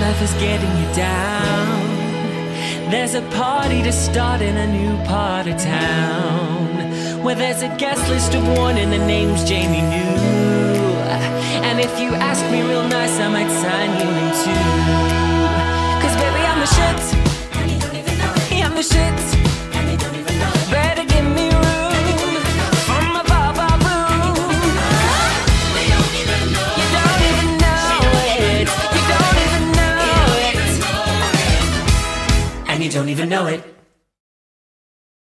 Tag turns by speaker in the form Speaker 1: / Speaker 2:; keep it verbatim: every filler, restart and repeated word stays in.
Speaker 1: life is getting you down, there's a party to start in a new part of town, where there's a guest list of one and the name's Jamie New. And if you ask me real nice, I might sign you in too. Cause baby, I'm the shit, and you don't even know it. I'm the shit, and you don't even know it. Better give me room from my ba-ba room. We don't even know it. You don't even know it. You don't even know it. And you don't even know it.